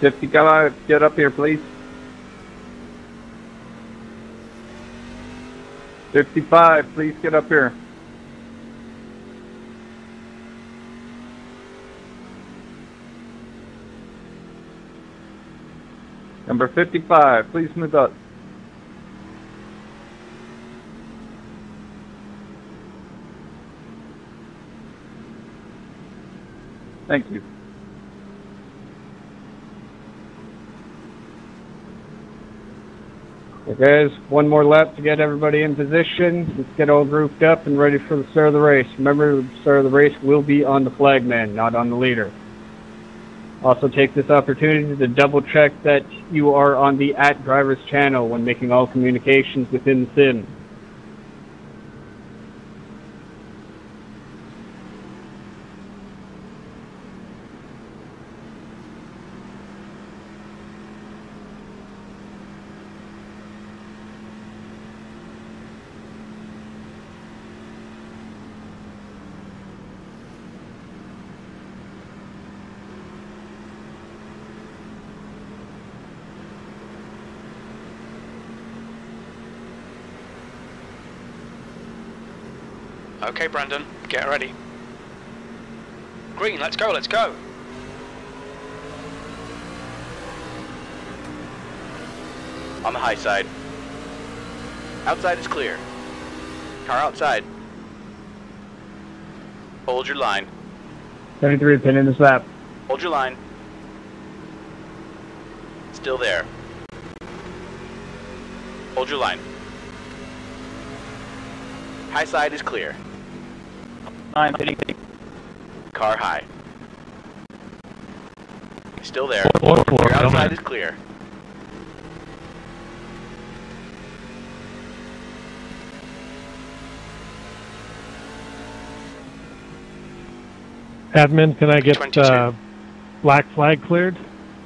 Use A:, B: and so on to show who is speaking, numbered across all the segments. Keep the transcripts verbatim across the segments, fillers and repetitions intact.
A: fifty, come on, get up here, please. fifty-five, please get up here. Number fifty-five, please move up. Thank you. Okay, guys, one more lap to get everybody in position. Let's get all grouped up and ready for the start of the race. Remember, the start of the race will be on the flagman, not on the leader. Also take this opportunity to double check that you are on the at driver's channel when making all communications within the sim.
B: Okay, Brandon, get ready. Green, let's go, let's go.
C: On the high side. Outside is clear. Car outside. Hold your line.
A: seventy-three, pin in this lap.
C: Hold your line. Still there. Hold your line. High side is clear.
A: Nine, hitting.
C: Car high. Still there.
D: Four, four,
C: Your
D: come
C: outside
D: on.
C: is clear.
D: Admin, can I get
B: twenty-two.
D: uh, black flag cleared?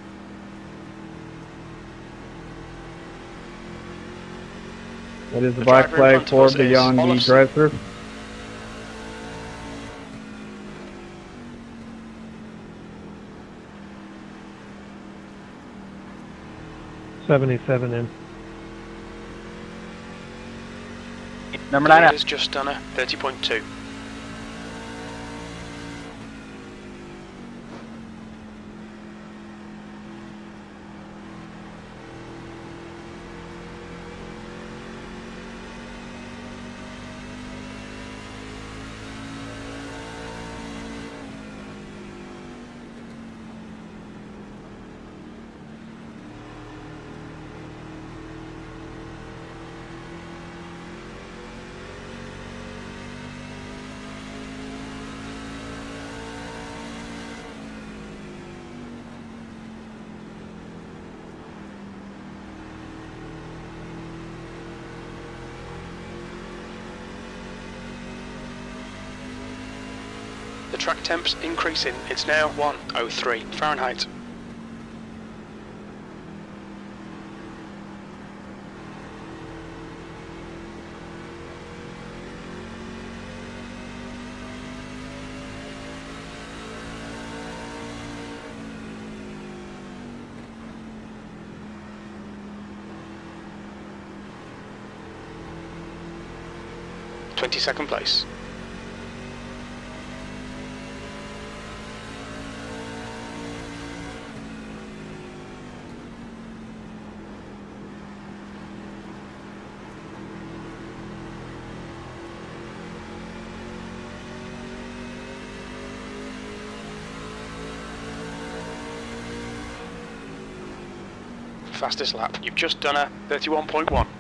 A: What is the
B: The
A: black
B: driver in
A: flag
B: front
A: for
B: of us is
A: beyond the
B: Olafson.
A: drive-through?
D: seventy-seven in.
C: Number nine out.
B: Is just done a thirty point two. The track temp's increasing. It's now one oh three Fahrenheit. twenty-second place. Fastest lap. You've just done a thirty-one point one.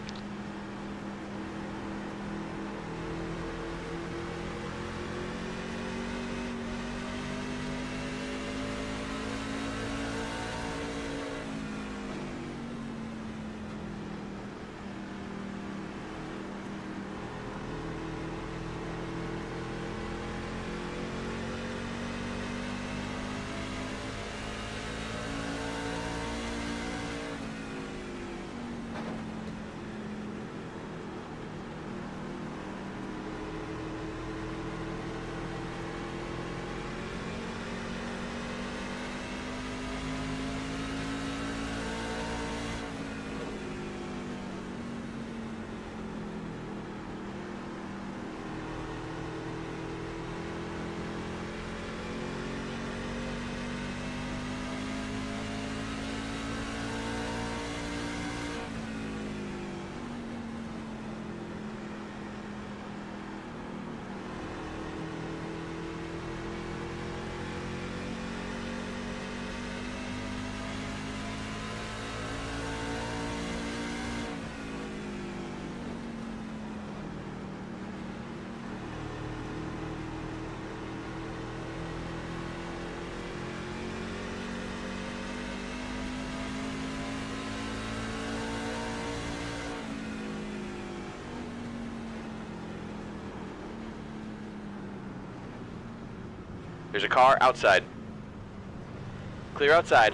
C: There's a car outside. Clear outside.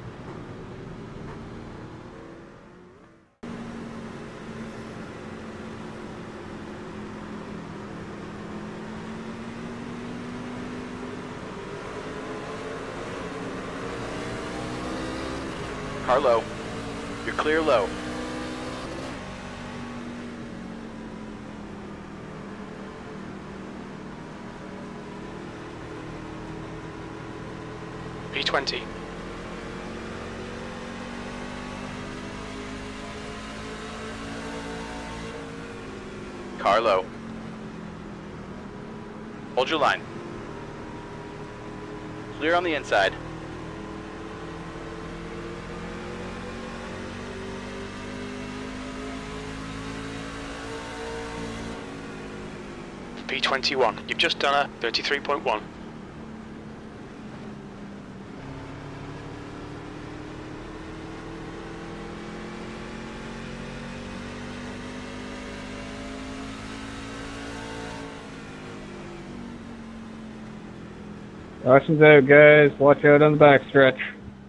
C: Car low. You're clear low.
B: P twenty.
C: Car low. Hold your line. Clear on the inside.
B: P twenty-one. You've just done a thirty-three point one.
A: Caution's out, guys. Watch out on the backstretch.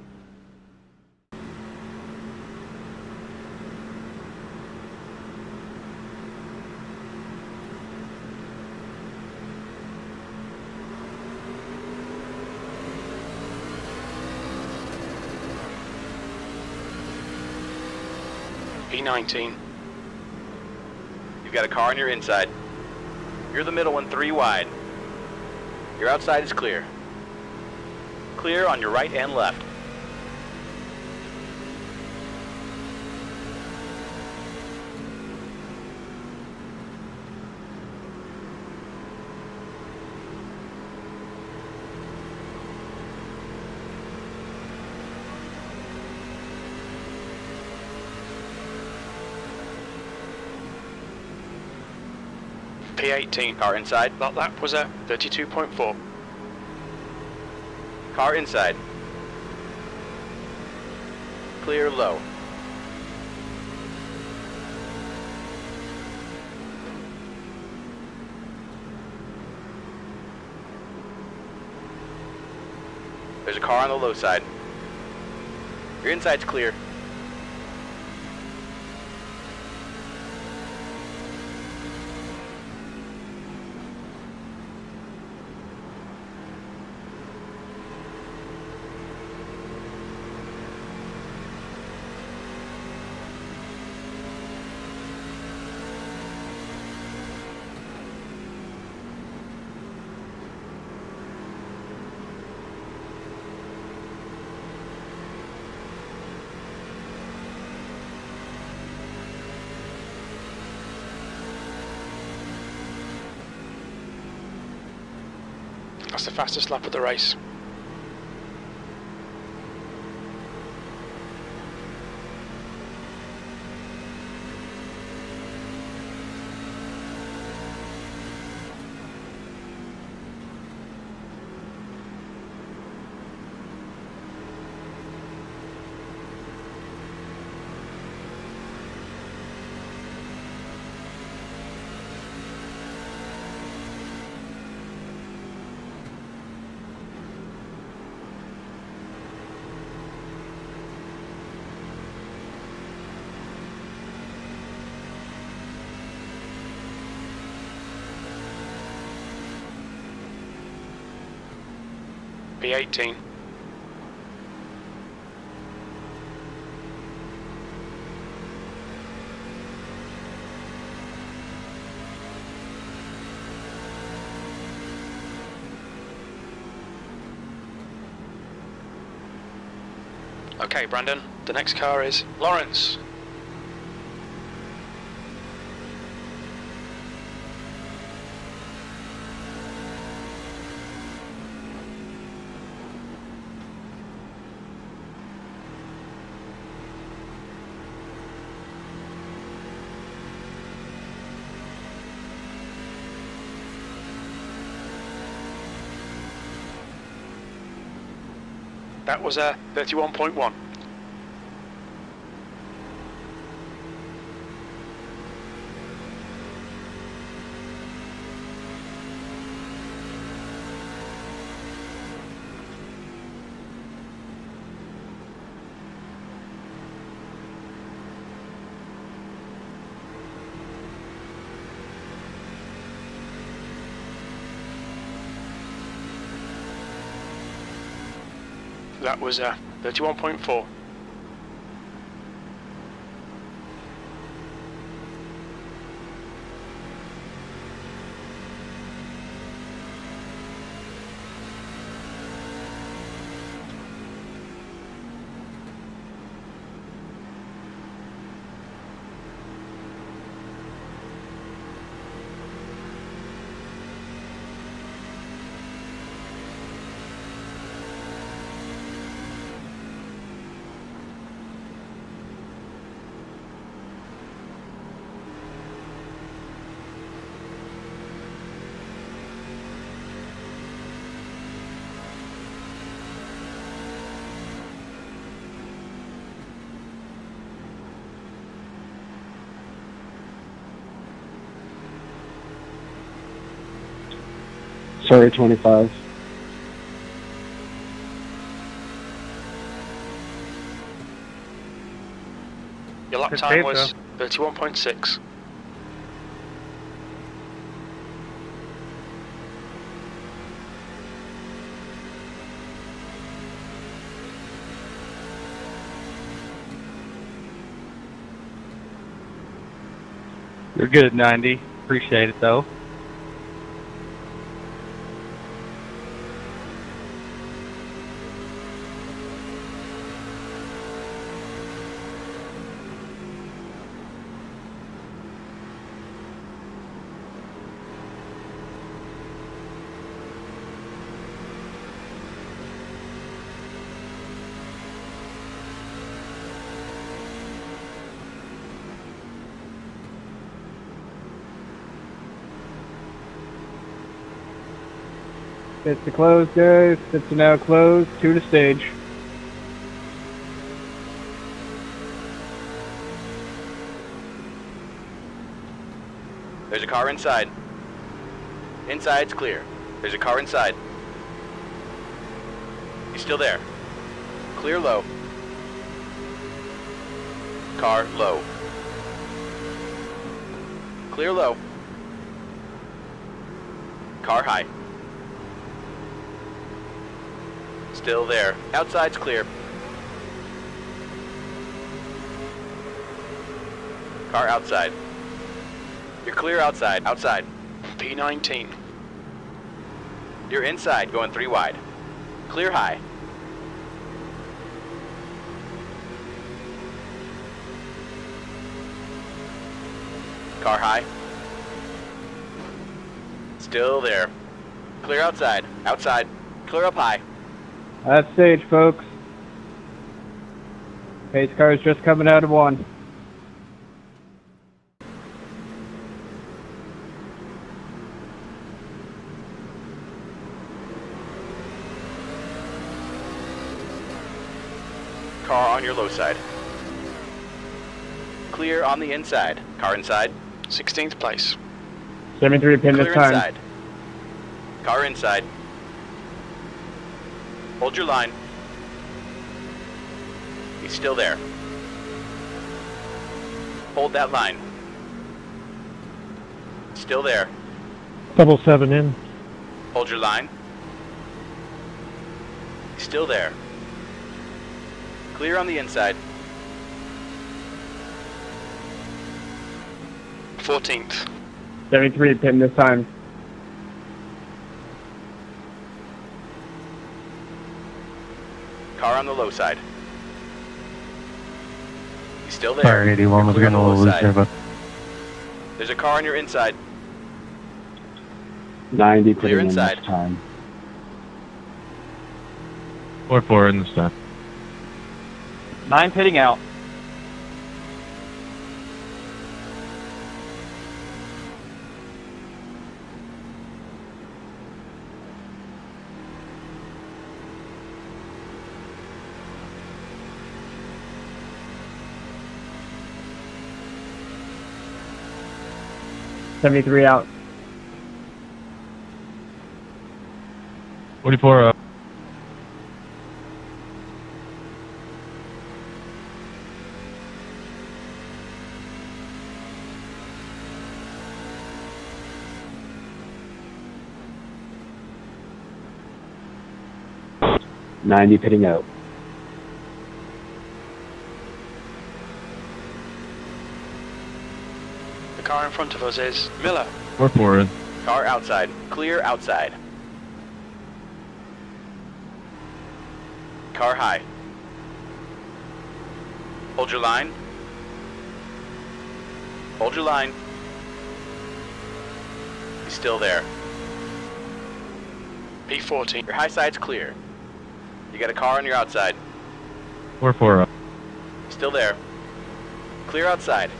B: P nineteen.
C: You've got a car on your inside. You're the middle one, three wide. Your outside is clear. Clear on your right and left.
B: P eighteen.
C: Car inside.
B: That lap was a thirty-two point four.
C: Car inside. Clear low. There's a car on the low side. Your inside's clear.
B: That's the fastest lap of the race. P eighteen. Okay, Brandon, the next car is Lawrence. That was a thirty-one point one. That was uh, thirty-one point four.
E: Sorry, twenty-five.
B: Your lap
D: Good
B: time
D: save,
B: was
D: though.
B: thirty-one point six.
F: You're good at ninety. Appreciate it, though.
A: Pits to close, guys. Pits are now closed. Two to stage.
C: There's a car inside. Inside's clear. There's a car inside. He's still there. Clear low. Car low. Clear low. Car high. Still there. Outside's clear. Car outside. You're clear outside. Outside.
B: P nineteen.
C: You're inside, going three wide. Clear high. Car high. Still there. Clear outside. Outside. Clear up high.
A: Last stage, folks. Pace car is just coming out of one.
C: Car on your low side. Clear on the inside. Car inside.
B: sixteenth place.
A: seventy-three pin this
C: Clear
A: time.
C: inside. Car inside. Hold your line. He's still there. Hold that line. Still there.
D: Double seven in.
C: Hold your line. He's still there. Clear on the inside.
B: fourteenth.
A: seventy-three pin this time.
C: Car on the low side. He's still there.
F: Sorry, eighty-one was
C: You're clear
F: getting a
C: on the
F: little
C: low
F: loose
C: side.
F: there, but
C: There's a car on your inside.
E: ninety
C: Clear
E: pitting in
C: inside.
E: this time.
F: four four in the step.
G: Nine pitting out.
A: seventy-three out.
F: forty-four up.
E: ninety pitting out.
B: The car in front of us is Miller.
F: We're forward.
C: Car outside. Clear outside. Car high. Hold your line. Hold your line. He's still there.
B: P fourteen.
C: Your high side's clear. You got a car on your outside.
F: We're forward.
C: Still there. Clear outside.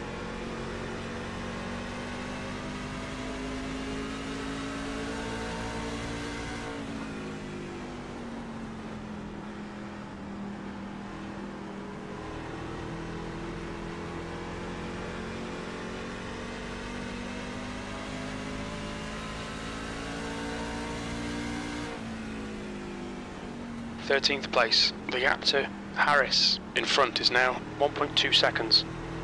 B: thirteenth place. The gap to Harris in front is now one point two seconds.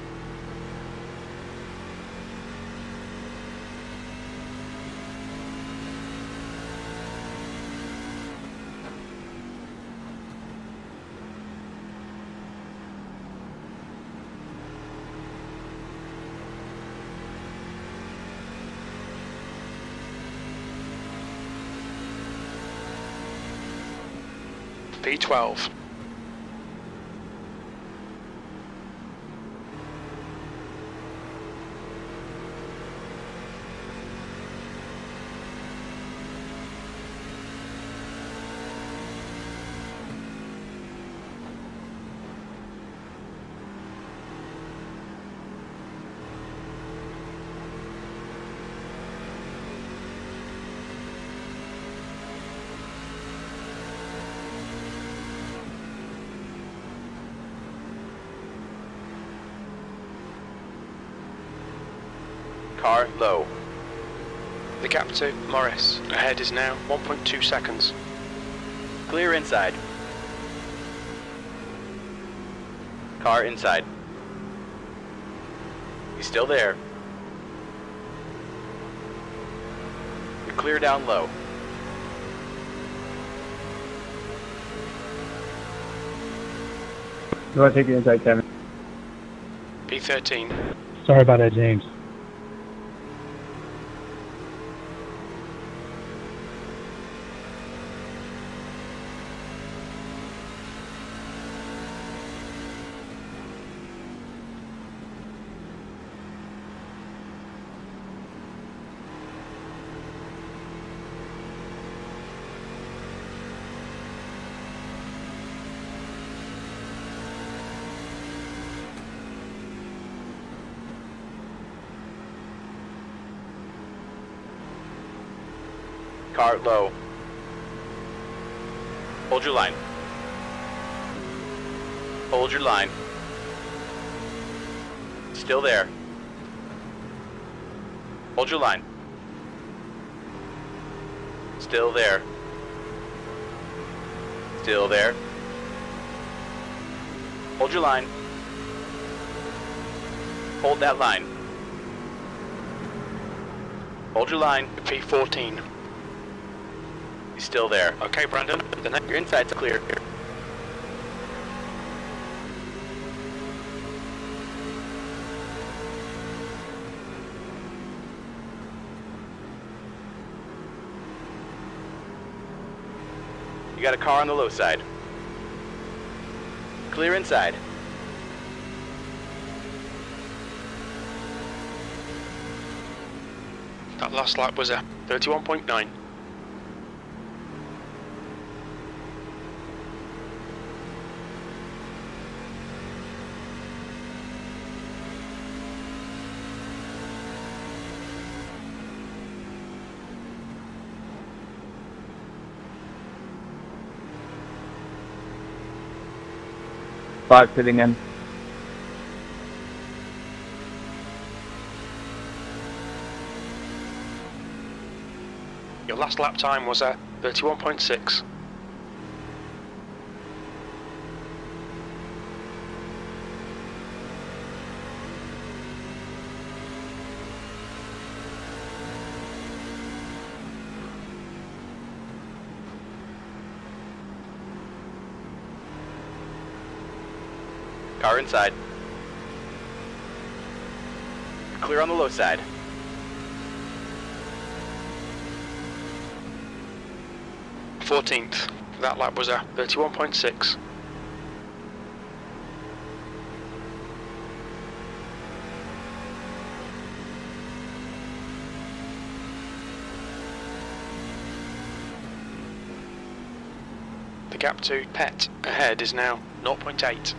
B: P twelve.
C: Car low.
B: The gap to Morris ahead is now one point two seconds.
C: Clear inside. Car inside. He's still there. You're clear down low.
A: You want to take the inside, Kevin?
B: P thirteen.
D: Sorry about that, James.
C: Car low. Hold your line. Hold your line. Still there. Hold your line. Still there. Still there. Hold your line. Hold that line. Hold your line.
B: P fourteen.
C: He's still there.
B: Okay, Brandon. The next.
C: Your inside's clear. You got a car on the low side. Clear inside.
B: That last lap was a thirty-one point nine.
G: Five sitting in.
B: Your last lap time was a thirty-one point six.
C: Car inside. Clear on the low side.
B: fourteenth. That lap was a thirty-one point six. The gap to Pet ahead is now zero point eight.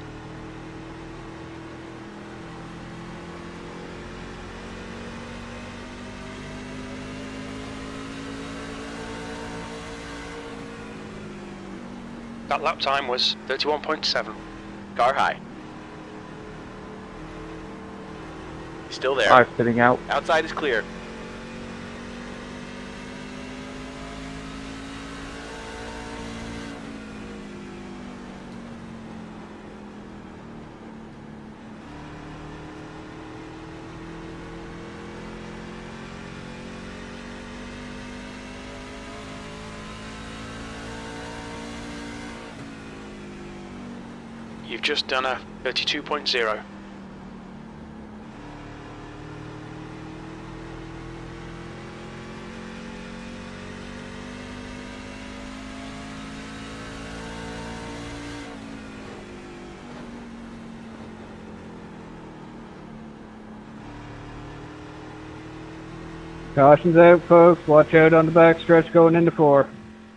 B: That lap time was thirty-one point seven.
C: Car high. Still there.
G: Five fitting out.
C: Outside is clear.
B: You've just done a thirty-two point zero.
A: Caution's out, folks. Watch out on the back stretch going into four.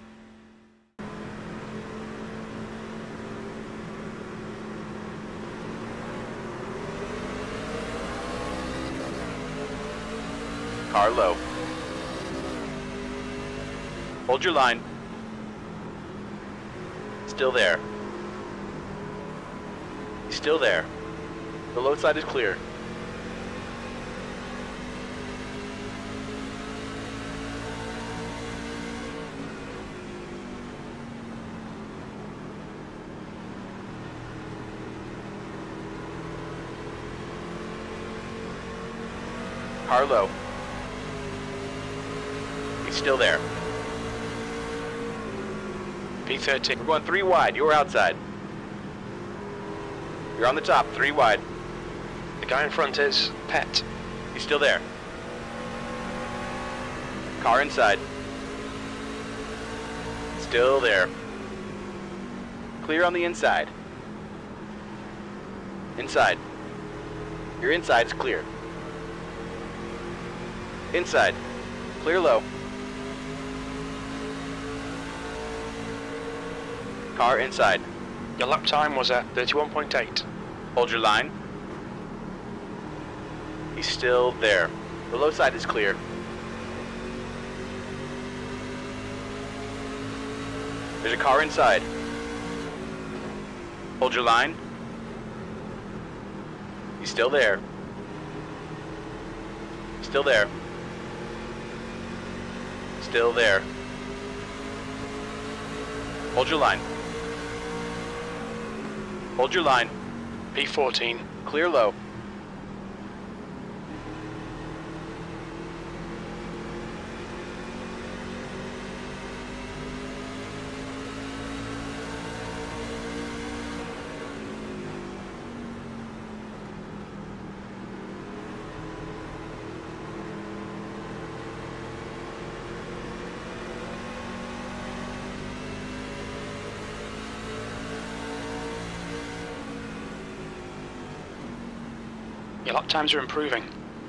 C: Car low. Hold your line. Still there. He's still there. The low side is clear. Car low. He's still there.
B: P thirteen.
C: We're going three wide. You're outside. You're on the top, three wide.
B: The guy in front is Pet.
C: He's still there. Car inside. Still there. Clear on the inside. Inside. Your inside is clear. Inside. Clear low. Car inside.
B: Your lap time was at thirty-one point eight.
C: Hold your line. He's still there. The low side is clear. There's a car inside. Hold your line. He's still there. Still there. Still there. Hold your line. Hold your line.
B: P fourteen.
C: Clear low.
B: Your lap times are improving.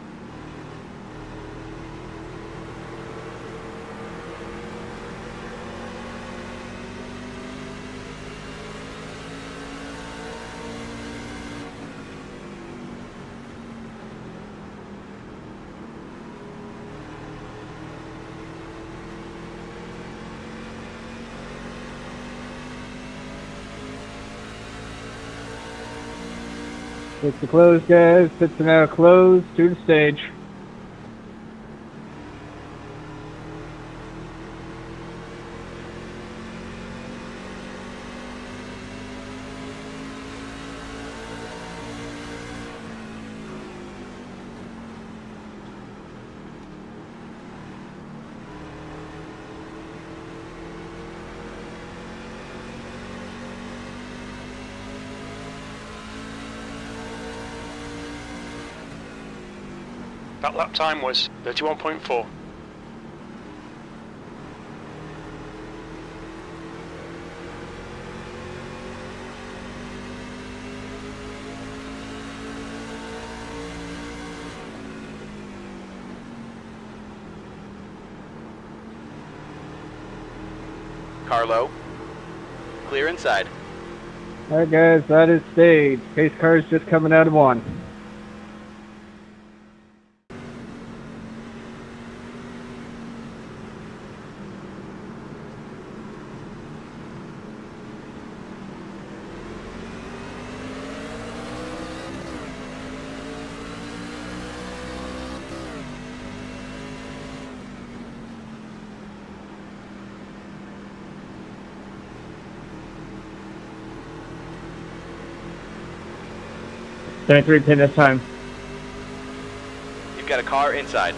A: Pits to close, guys. Pits are now closed to the stage.
B: That lap time was thirty-one point four.
C: Carlo, clear inside.
A: Alright guys, that is stage. Pace car is just coming out of one. seventy-three pin this time.
C: You've got a car inside.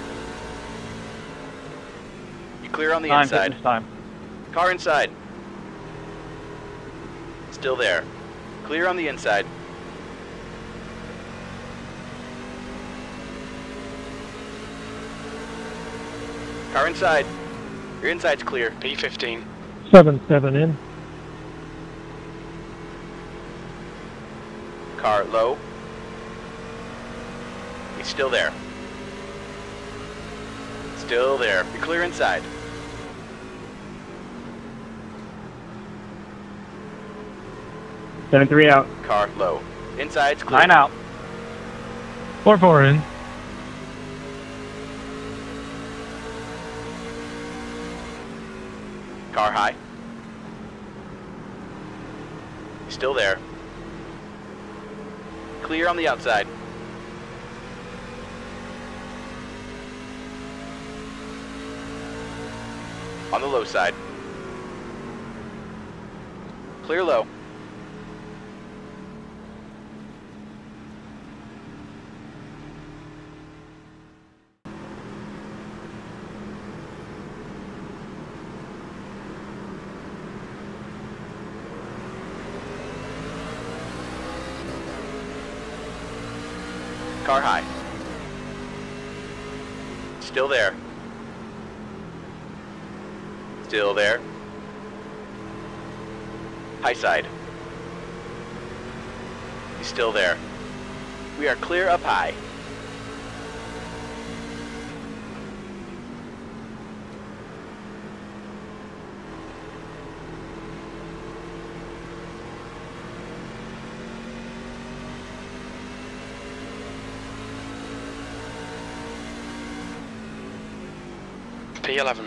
C: You clear on the
G: Nine
C: inside.
G: this time.
C: Car inside. Still there. Clear on the inside. Car inside. Your inside's clear.
B: P fifteen.
D: seven seven in.
C: Car low. He's still there. Still there. You're clear inside.
A: seven three out.
C: Car low. Inside's clear.
G: Nine out.
D: four four in.
C: Car high. He's still there. Clear on the outside. On the low side. Clear low. Car high. Still there. Still there. High side. He's still there. We are clear up high.
B: P eleven.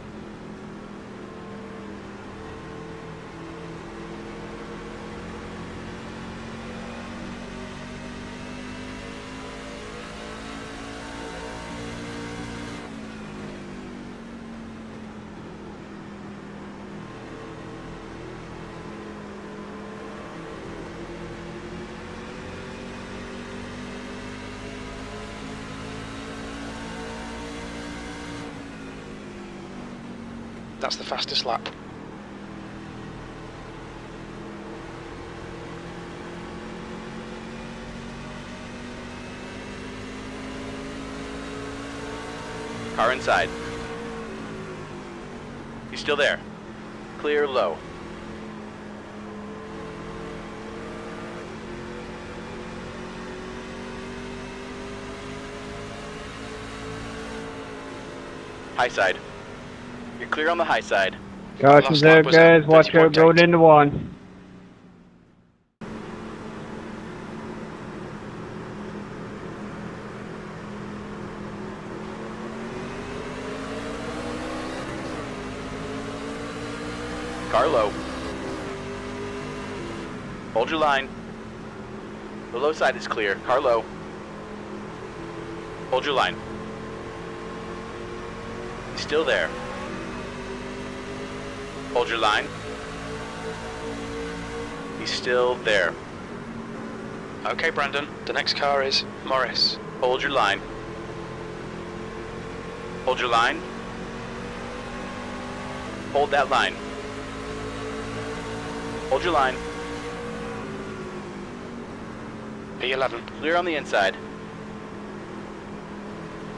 B: That's the fastest lap.
C: Car inside. He's still there. Clear low. High side. You're clear on the high side.
A: Caution's
B: Last lap
A: out
B: was
A: guys,
B: at
A: watch out going
B: thirty point eight.
A: into one.
C: Car low. Hold your line. The low side is clear. Car low. Hold your line. He's still there. Hold your line. He's still there.
B: Okay, Brandon. The next car is Morris.
C: Hold your line. Hold your line. Hold that line. Hold your line.
B: P eleven.
C: Clear on the inside.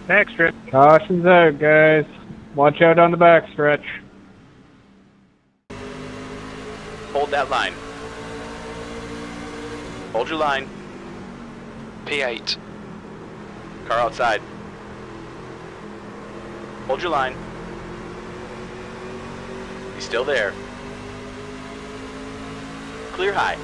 D: Backstretch.
A: Caution's out, guys. Watch out on the backstretch.
C: Hold that line. Hold your line.
B: P eight.
C: Car outside. Hold your line. He's still there. Clear high.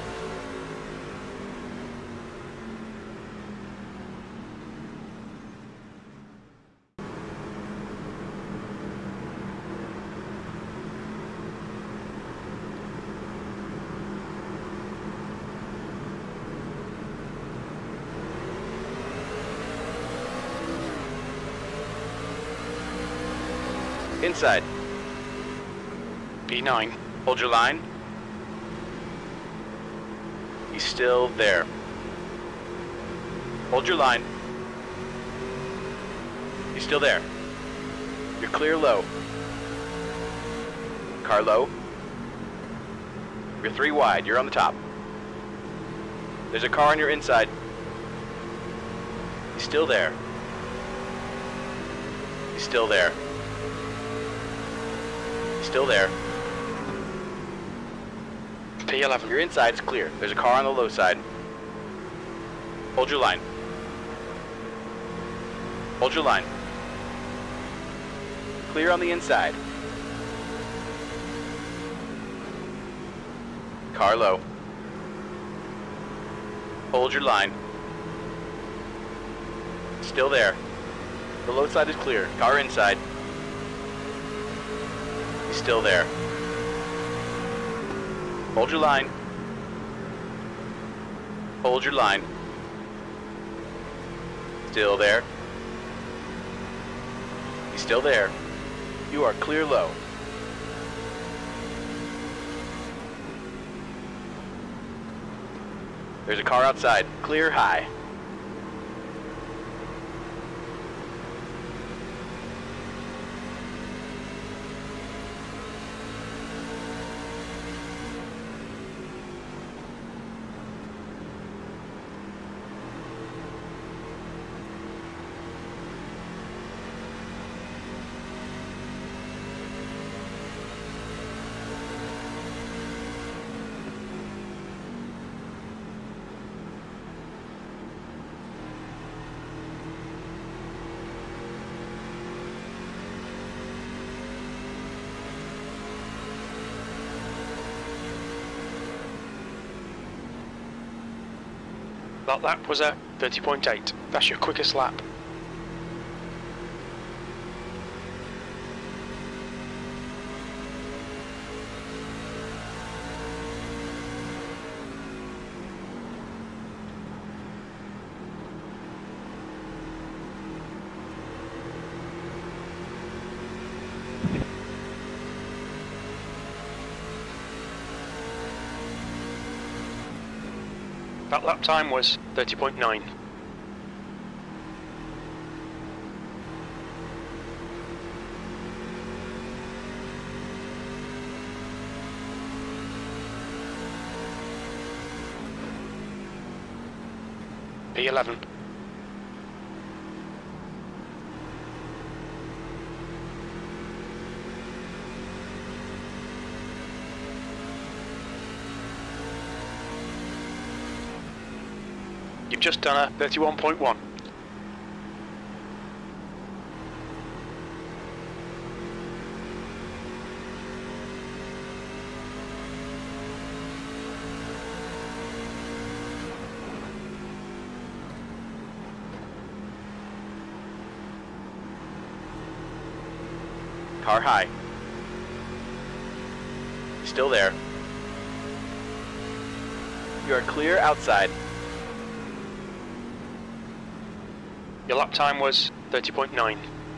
C: Inside.
B: P nine.
C: Hold your line. He's still there. Hold your line. He's still there. You're clear low. Car low. You're three wide. You're on the top. There's a car on your inside. He's still there. He's still there. He's still there.
B: P eleven.
C: Your inside's clear. There's a car on the low side. Hold your line. Hold your line. Clear on the inside. Car low. Hold your line. Still there. The low side is clear. Car inside. He's still there. Hold your line. Hold your line. Still there. He's still there. You are clear low. There's a car outside. Clear high.
B: That lap was a thirty point eight. That's your quickest lap. That lap time was thirty point nine. P eleven. You've just done a thirty-one point one.
C: Car high. Still there. You are clear outside.
B: Your lap time was thirty point nine.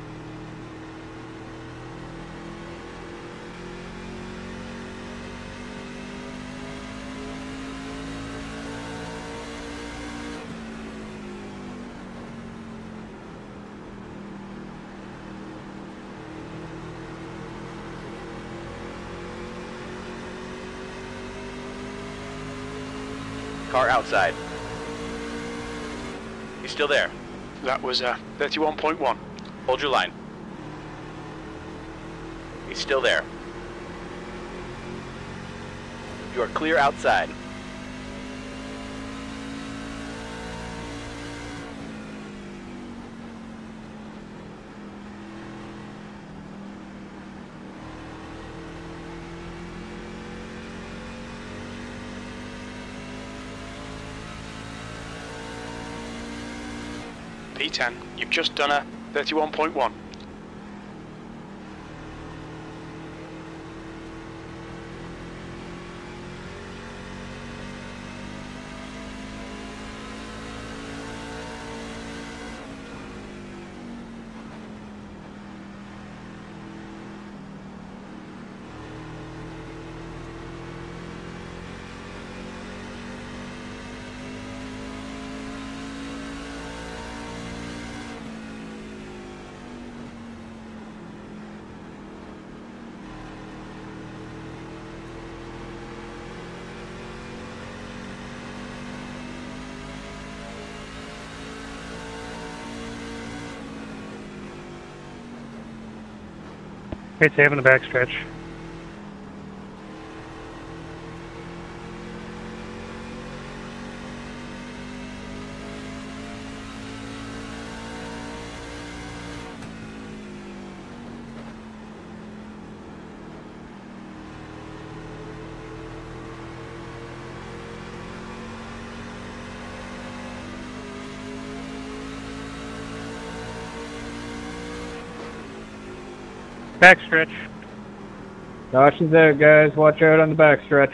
C: Car outside. He's still there.
B: That was uh, thirty-one point one.
C: Hold your line. He's still there. You are clear outside.
B: P ten, you've just done a thirty-one point one.
D: Hey, save in the backstretch. Backstretch.
A: Caution's there, guys. Watch out on the backstretch.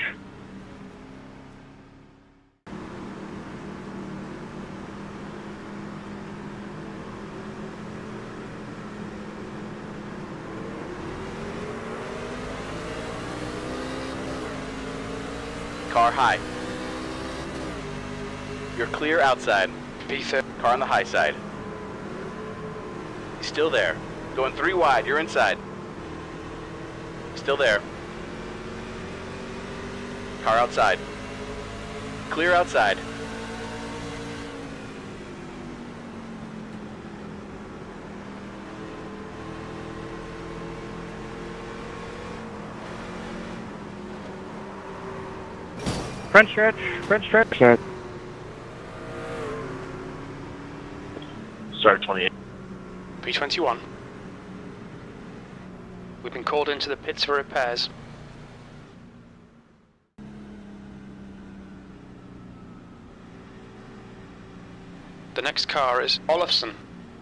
C: Car high. You're clear outside.
B: P thirty.
C: Car on the high side. He's still there. Going three wide. You're inside. Still there. Car outside. Clear outside.
D: Front stretch. Front stretch.
E: Start twenty-eight.
B: P twenty-one. We've been called into the pits for repairs. The next car is Olafsson.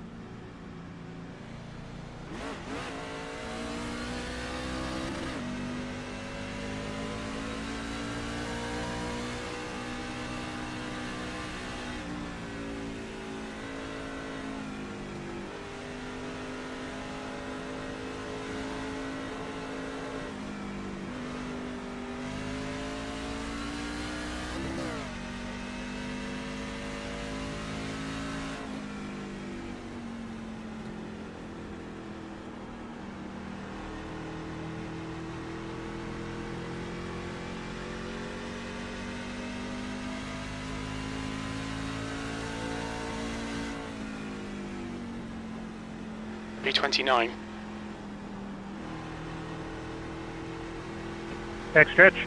B: P twenty-nine.
D: Backstretch.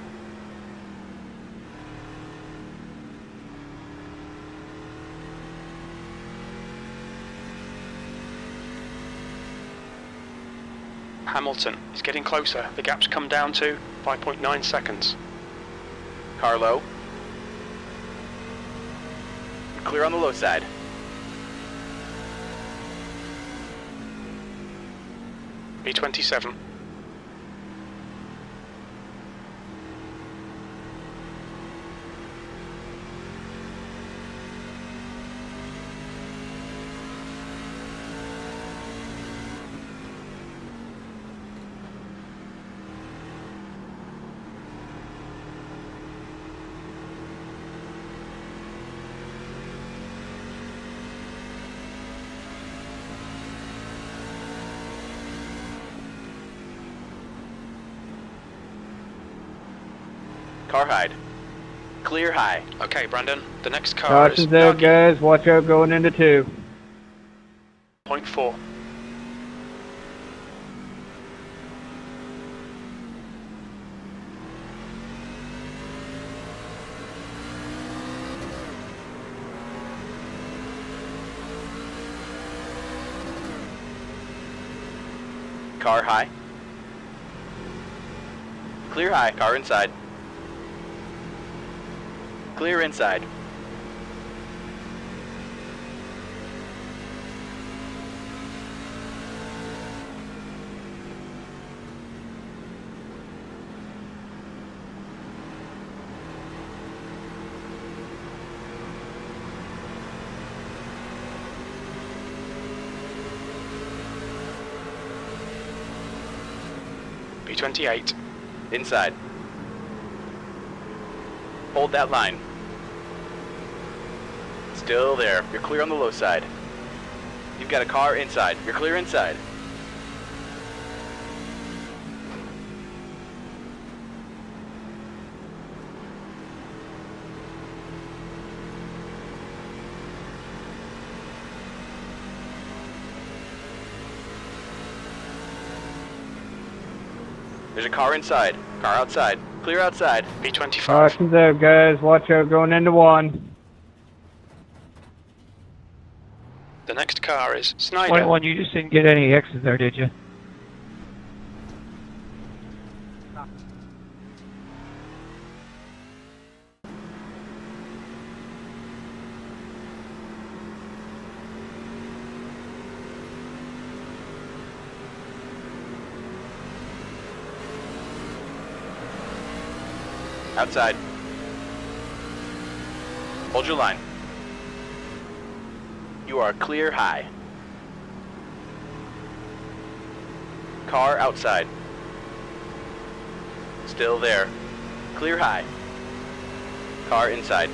B: Hamilton is getting closer. The gap's come down to five point nine seconds.
C: Car low. Clear on the low side.
B: P twenty-seven.
C: Car high. Clear high.
B: Okay, Brandon. The next car
A: Caution's
B: is
A: there,
B: Nagi.
A: guys. Watch out going into two.
B: Point four.
C: Car high. Clear high, car inside. Clear inside.
B: B twenty-eight.
C: Inside. Hold that line. Still there. You're clear on the low side. You've got a car inside. You're clear inside. There's a car inside. Car outside. Clear outside.
B: B twenty-five.
A: Caution's out, guys. Watch out going into one.
B: The next car is Snyder.
E: twenty-one, you just didn't get any X's there, did you?
C: Outside. Hold your line. You are clear high. Car outside. Still there. Clear high. Car inside.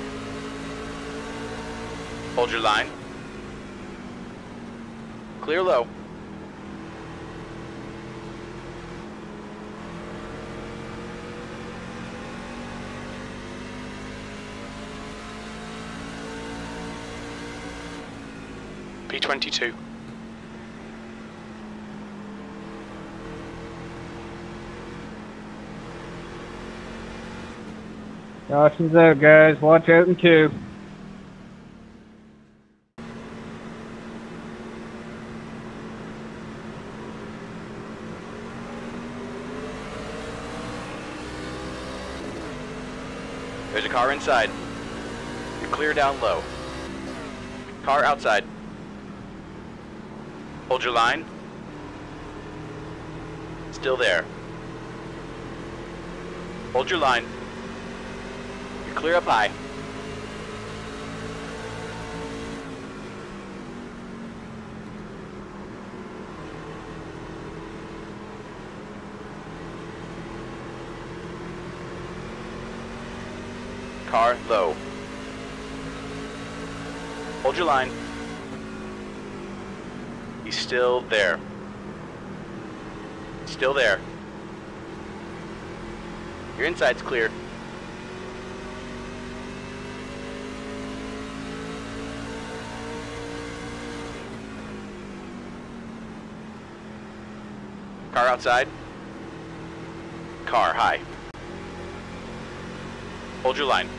C: Hold your line. Clear low.
B: B twenty-two.
A: Caution's out, guys. Watch out in two.
C: There's a car inside. You're clear down low. Car outside. Hold your line. Still there. Hold your line. You're clear up high. Car low. Hold your line. He's still there. Still there. Your inside's clear. Car outside. Car high. Hold your line.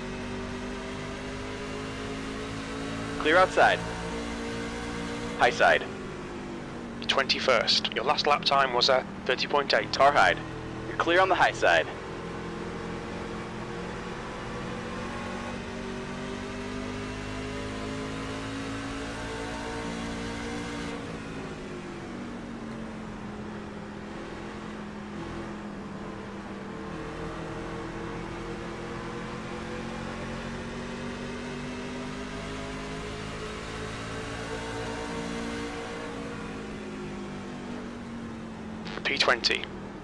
C: Clear outside. High side.
B: twenty-first. Your last lap time was a thirty point eight.
C: Car hide. You're clear on the high side.
B: P twenty.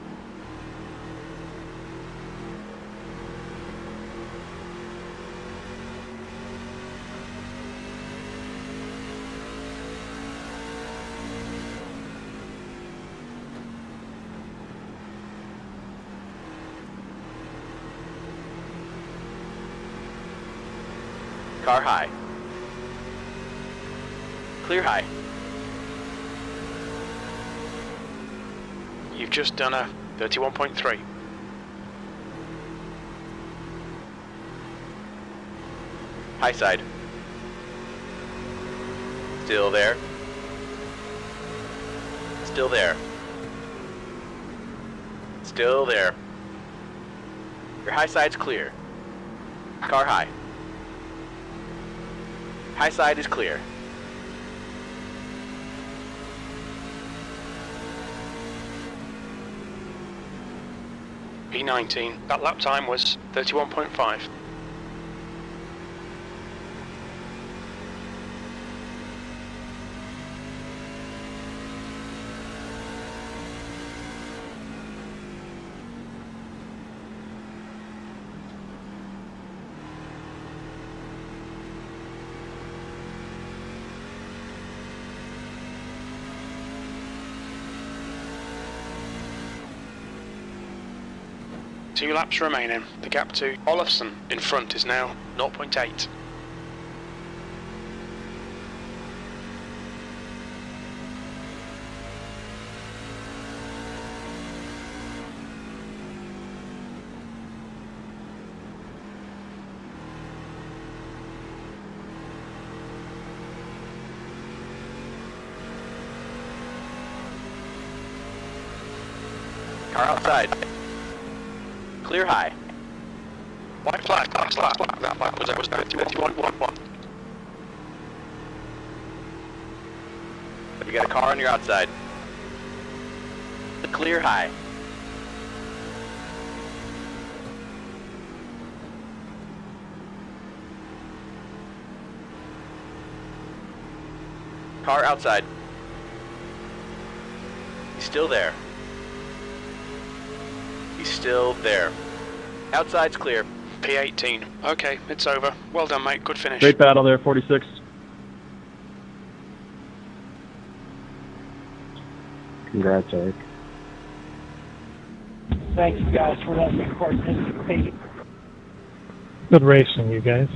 C: Car high. Clear high.
B: You've just done a thirty-one point three.
C: High side. Still there. Still there. Still there. Your high side's clear. Car high. High side is clear.
B: P nineteen. That lap time was thirty-one point five. Two laps remaining. The gap to Olafsson in front is now zero point eight.
C: Car outside. Clear high.
B: White flag, last lap, that lap was, was thirty-one point one.
C: You got a car on your outside. Clear high. Car outside. He's still there. He's still there. Outside's clear.
B: P eighteen. Okay, it's over. Well done, mate. Good finish.
G: Great battle there, forty-six.
A: Congrats, Eric.
E: Thank you guys for letting me participate.
D: Good racing, you guys.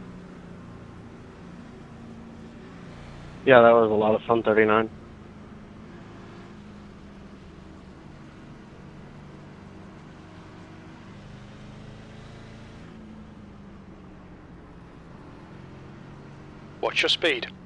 H: Yeah, that was a lot of fun, thirty-nine.
B: What's your speed?